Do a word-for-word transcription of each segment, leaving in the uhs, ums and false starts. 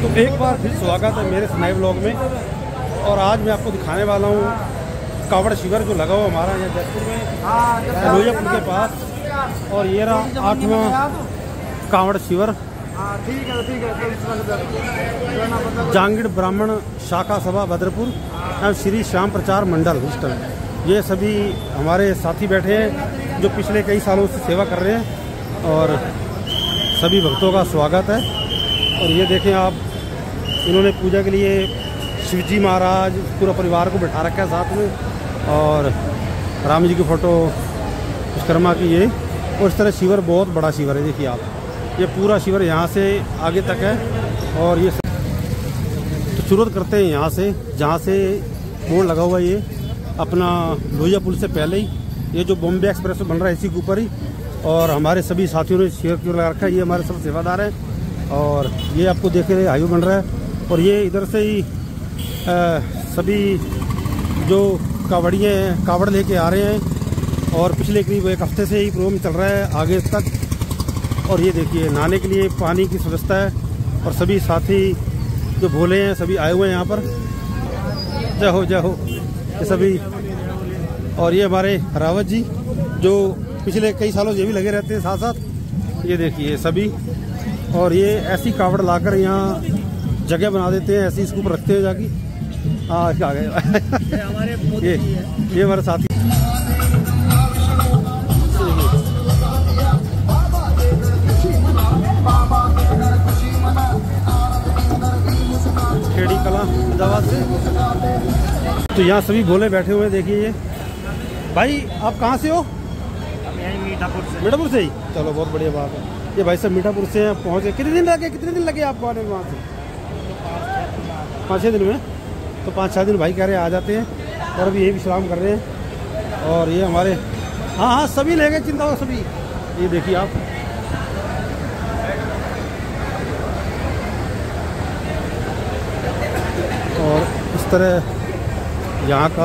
तो एक बार फिर स्वागत है मेरे नए ब्लॉग में। और आज मैं आपको दिखाने वाला हूँ कावड़ शिविर जो लगा हुआ हमारा यहाँ जयपुर में लोहिया पुल के पास। और ये रहा आठवां कावड़ शिविर। जांगीड़ ब्राह्मण शाखा सभा भद्रपुर एवं श्री श्याम प्रचार मंडल हॉस्टल, ये सभी हमारे साथी बैठे हैं जो पिछले कई सालों से सेवा कर रहे हैं। और सभी भक्तों का स्वागत है। और ये देखें आप, इन्होंने पूजा के लिए शिवजी महाराज पूरा परिवार को बैठा रखा है साथ में, और राम जी की फ़ोटो विश्वकर्मा की ये। और इस तरह शिविर बहुत बड़ा शिविर है, देखिए आप, ये पूरा शिविर यहाँ से आगे तक है। और ये तो शुरुआत करते हैं यहाँ से, जहाँ से बोर्ड लगा हुआ है ये अपना लोहिया पुल से पहले ही, ये जो बॉम्बे एक्सप्रेस बन रहा है इसी के ऊपर ही। और हमारे सभी साथियों ने शिविर क्यों लगा रखा है, ये हमारे सब सेवादार हैं। और ये आपको देख रहे हाईवे बन रहा है। और ये इधर से ही आ, सभी जो कावड़िए हैं कावड़ लेके आ रहे हैं। और पिछले करीब एक हफ्ते से ही प्रोग्राम चल रहा है आगे तक। और ये देखिए नहाने के लिए पानी की व्यवस्था है। और सभी साथी जो भोले हैं सभी आए हुए हैं यहाँ पर। जय हो जय हो ये सभी। और ये हमारे रावत जी जो पिछले कई सालों से ये भी लगे रहते हैं साथ साथ, ये देखिए सभी। और ये ऐसी कावड़ लाकर यहाँ जगह बना देते हैं, ऐसी इसके ऊपर रखते हैं जाके। हाँ आ गए ये ये हमारे साथी। खेड़ी कला अहमदाबाद से। तो यहाँ सभी भोले बैठे हुए हैं, देखिए ये। भाई आप कहाँ से हो? मीठापुर से। मीठापुर से ही, चलो बहुत बढ़िया बात है। ये भाई सब मीठापुर से पहुँचे। कितने दिन लगे कितने दिन लगे आपको आने में वहाँ से? पाँच छः दिन में। तो पाँच छः दिन भाई कह रहे आ जाते हैं। और अभी यही विश्राम कर रहे हैं। और ये हमारे हाँ हाँ सभी ले गए, चिंता हो सभी। ये देखिए आप, और इस तरह यहाँ का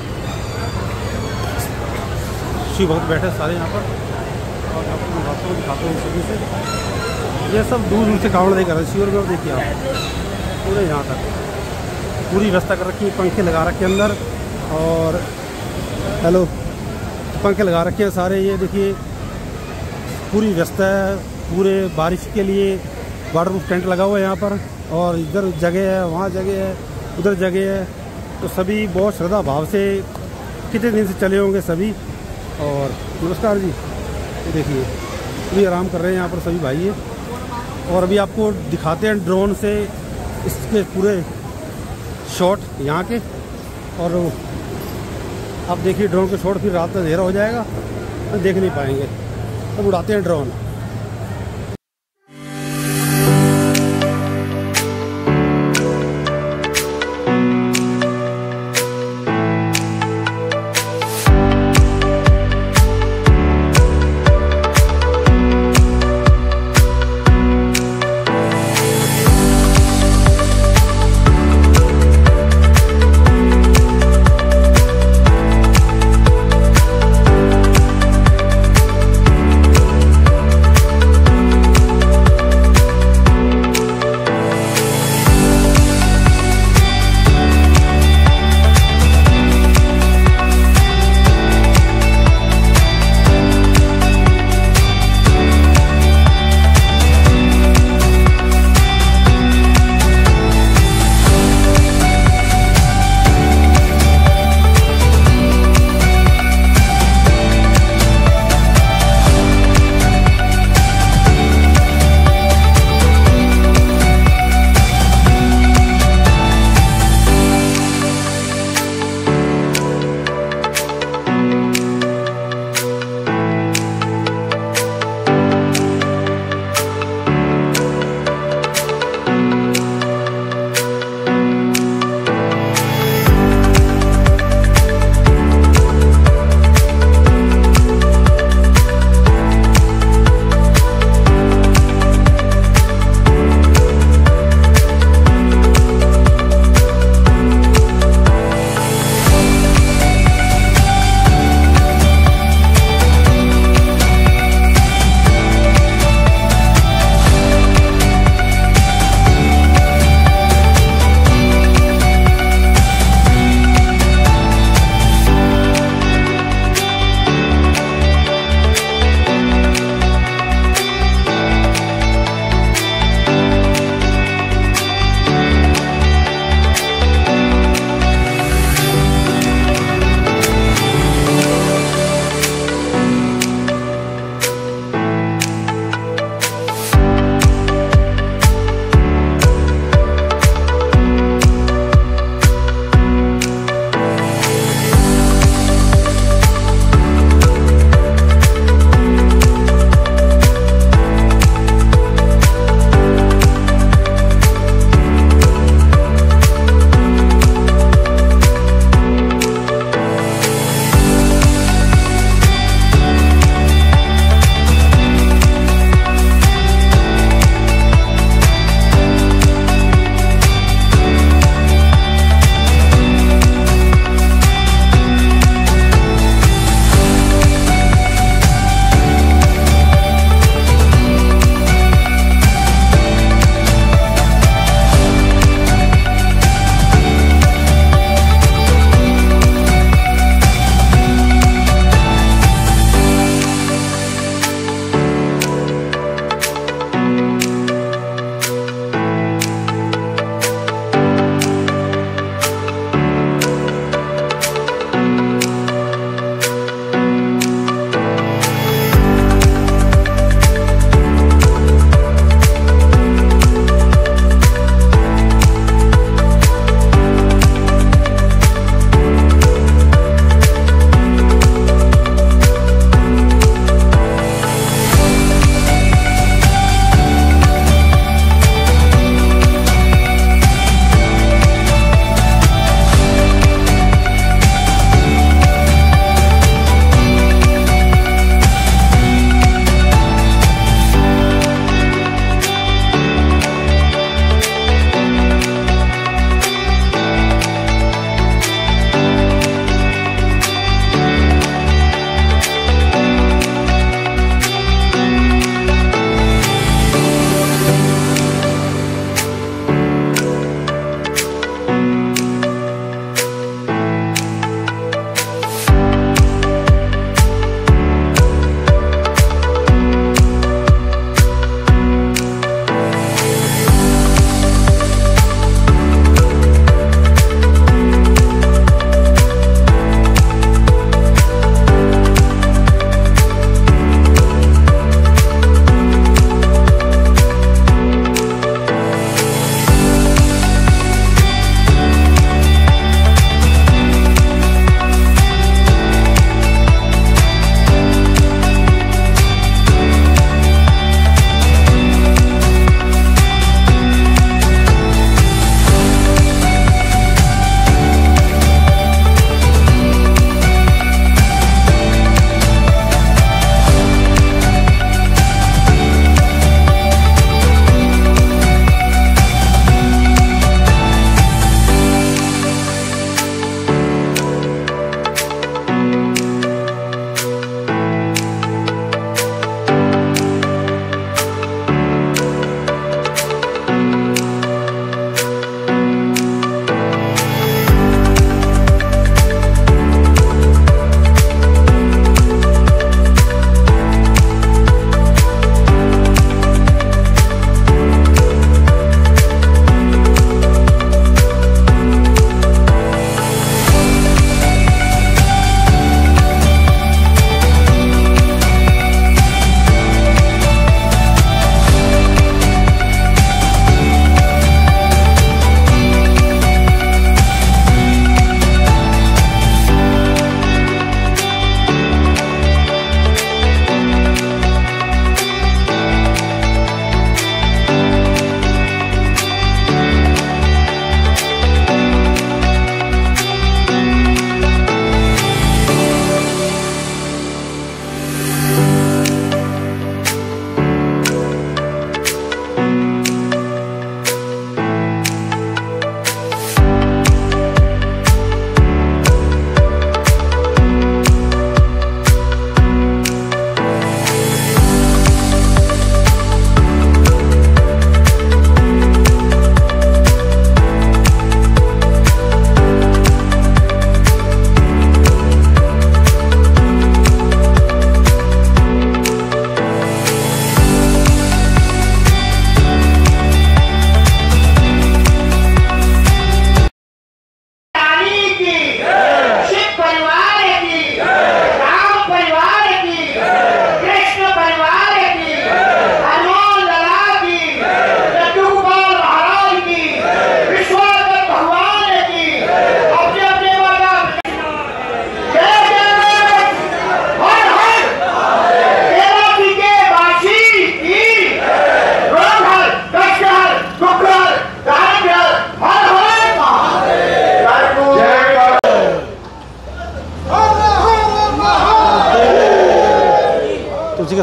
शिव भक्त बैठे सारे यहाँ पर। और आपको दिखाता हूँ दिखाता हूँ सभी से। ये सब दूर दूर से कावड़ लेकर रहे शिविर में। देखिए आप पूरे यहाँ तक पूरी व्यवस्था कर रखी है, पंखे लगा रखे अंदर। और हेलो पंखे लगा रखे हैं सारे। ये देखिए पूरी व्यवस्था है, पूरे बारिश के लिए वाटरप्रूफ टेंट लगा हुआ है यहाँ पर। और इधर जगह है, वहाँ जगह है, उधर जगह है। तो सभी बहुत श्रद्धा भाव से कितने दिन से चले होंगे सभी। और नमस्कार जी, ये देखिए अभी आराम कर रहे हैं यहाँ पर सभी भाई है। और अभी आपको दिखाते हैं ड्रोन से इसके पूरे शॉट यहाँ के। और आप देखिए ड्रोन के शॉट, फिर रात में अंधेरा हो जाएगा तो देख नहीं पाएंगे। अब उड़ाते हैं ड्रोन।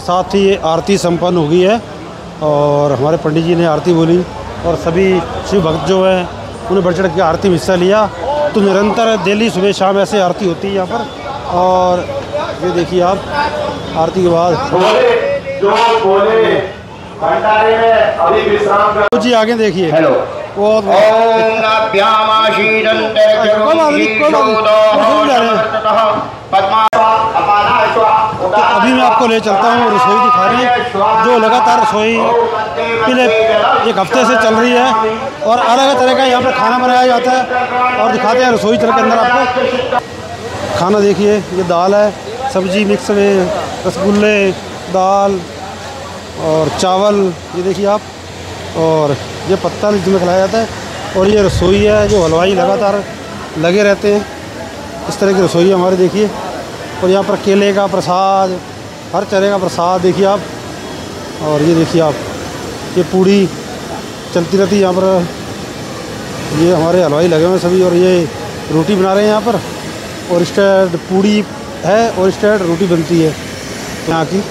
साथ ही आरती संपन्न हो गई है और हमारे पंडित जी ने आरती बोली और सभी शिव भक्त जो है उन्हें बढ़ चढ़ के आरती में हिस्सा लिया। तो निरंतर डेली सुबह शाम ऐसे आरती होती है यहाँ पर। और ये देखिए आप आरती के बाद जो बोले भंडारे में अभी विश्राम कर जी आगे देखिए। हेलो बहुत तो अभी मैं आपको ले चलता हूँ रसोई दिखाने, जो लगातार रसोई पिछले एक हफ्ते से चल रही है और अलग अलग तरह का यहाँ पर खाना बनाया जाता है और दिखाते हैं रसोई चल के अंदर आपको। खाना देखिए, ये दाल है, सब्जी मिक्स में, रसगुल्ले, दाल और चावल, ये देखिए आप, और ये पत्ता जिसमें खिलाया जाता है। और ये रसोई है जो हलवाई लगातार लगे रहते हैं। इस तरह की रसोई हमारे देखिए। और यहाँ पर केले का प्रसाद, हर तरह का प्रसाद देखिए आप। और ये देखिए आप, ये पूड़ी चलती रहती है यहाँ पर। ये हमारे हलवाई लगे हुए हैं सभी और ये रोटी बना रहे हैं यहाँ पर। और इस टाइड पूड़ी है और इस टाइड रोटी बनती है यहाँ की।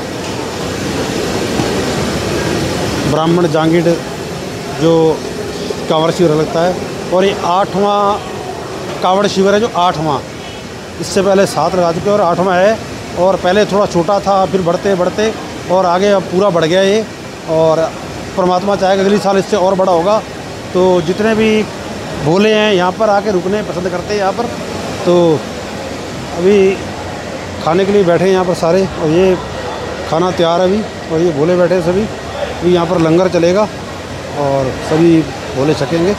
ब्राह्मण जांगिड़ जो कांवड़ शिविर लगता है और ये आठवां कांवड़ शिविर है, जो आठवां, इससे पहले सात लगा चुके और आठवां है। और पहले थोड़ा छोटा था, फिर बढ़ते बढ़ते और आगे अब पूरा बढ़ गया ये। और परमात्मा चाहेगा अगले साल इससे और बड़ा होगा। तो जितने भी भोले हैं यहाँ पर आके रुकने पसंद करते हैं यहाँ पर। तो अभी खाने के लिए बैठे हैं यहाँ पर सारे और ये खाना तैयार है अभी। और ये भोले बैठे हैं सभी, अभी यहाँ पर लंगर चलेगा और सभी भोले छकेंगे।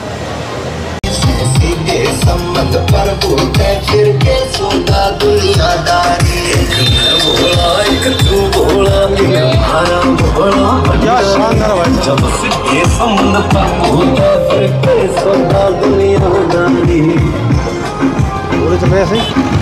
क्या शानदार भोले चल रहे ऐसे ही।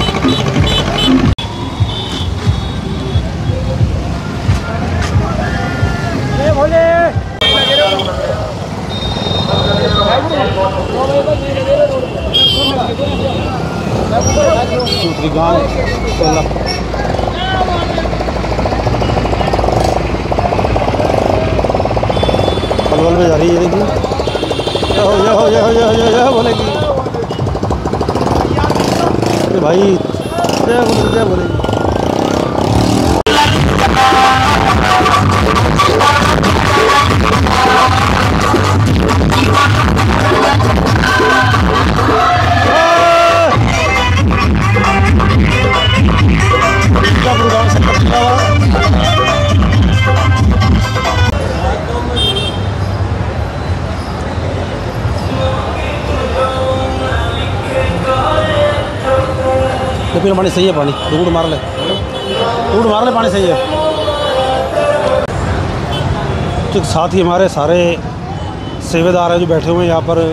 दूसरी गाँव पलवल में जा रही है, देखिए ये हो ये हो ये हो ये हो ये हो बोलेगी भाई, जय बोले जय बोलेगी। तो फिर पानी सही है, पानी दूड़ मार ले, दूड़ मार ले, पानी सही है। तो साथ ही हमारे सारे सेवेदार हैं जो बैठे हुए हैं यहाँ पर।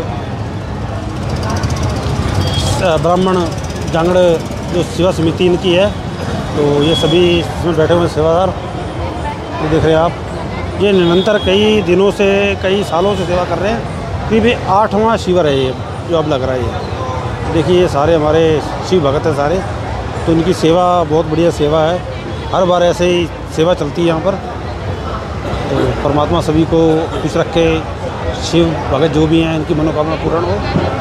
ब्राह्मण जांगड़ जो सेवा समिति इनकी है, तो ये सभी इसमें बैठे हुए सेवादार तो देख रहे हैं आप। ये निरंतर कई दिनों से, कई सालों से सेवा कर रहे हैं। फिर भी आठवां शिविर है ये जो अब लग रहा है। ये देखिए ये सारे हमारे शिव भगत हैं सारे, तो इनकी सेवा बहुत बढ़िया सेवा है। हर बार ऐसे ही सेवा चलती है यहाँ पर। तो परमात्मा सभी को खुश रखे, शिव भगत जो भी हैं इनकी मनोकामना पूर्ण हो।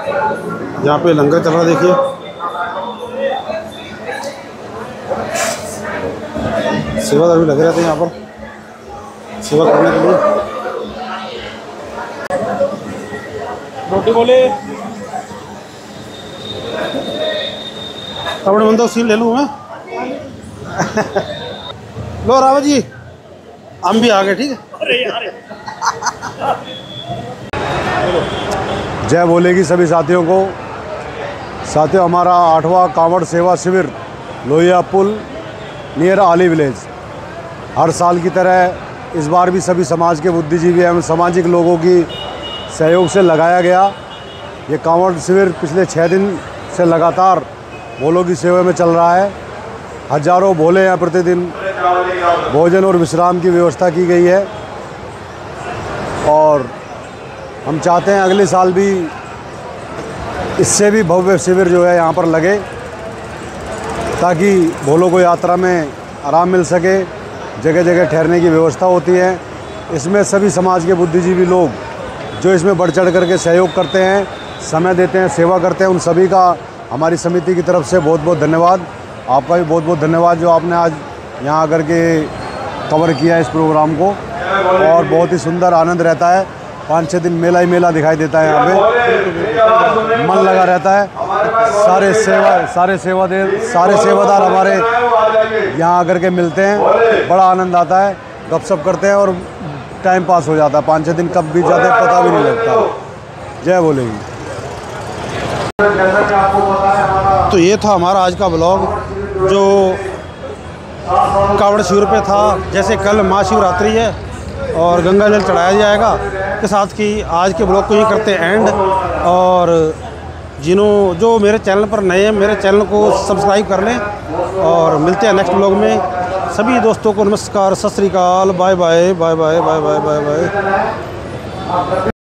यहाँ पे लंगर चल रहा है, देखिए। सेवादार भी लगे रहते हैं यहाँ पर सेवा करने के लिए। रोटी बोले अपने बंदो सील ले लूँ मैं। लो रावत जी, हम भी आ गए, ठीक है। जय बोलेगी सभी साथियों को। साथियों, हमारा आठवां कांवड़ सेवा शिविर लोहिया पुल नियर आली विलेज हर साल की तरह इस बार भी सभी समाज के बुद्धिजीवी एवं सामाजिक लोगों की सहयोग से लगाया गया। ये कांवड़ शिविर पिछले छः दिन से लगातार भोलों की सेवा में चल रहा है। हजारों भोले यहाँ प्रतिदिन भोजन और विश्राम की व्यवस्था की गई है और हम चाहते हैं अगले साल भी इससे भी भव्य शिविर जो है यहाँ पर लगे, ताकि भोलों को यात्रा में आराम मिल सके। जगह जगह ठहरने की व्यवस्था होती है। इसमें सभी समाज के बुद्धिजीवी लोग जो इसमें बढ़ चढ़ करके सहयोग करते हैं, समय देते हैं, सेवा करते हैं, उन सभी का हमारी समिति की तरफ से बहुत बहुत धन्यवाद। आपका भी बहुत बहुत धन्यवाद जो आपने आज यहाँ आकर के कवर किया इस प्रोग्राम को। और बहुत ही सुंदर आनंद रहता है। पाँच छः दिन मेला ही मेला दिखाई देता है यहाँ पे, मन लगा रहता है। सारे सेवा सारे सेवा दे सारे सेवादार हमारे यहाँ आकर के मिलते हैं, बड़ा आनंद आता है, गपशप करते हैं और टाइम पास हो जाता है। पाँच छः दिन कब बीत जाते हैं पता भी नहीं लगता। जय बोलेगी। तो ये था हमारा आज का ब्लॉग जो कांवड़ शिविर पे था। जैसे कल महाशिवरात्रि है और गंगा जल चढ़ाया जाएगा, के साथ कि आज के ब्लॉग को ये करते हैं एंड। और जिन्हों जो मेरे चैनल पर नए हैं, मेरे चैनल को सब्सक्राइब कर लें और मिलते हैं नेक्स्ट ब्लॉग में। सभी दोस्तों को नमस्कार, सत श्री अकाल, bye bye bye bye bye bye bye bye.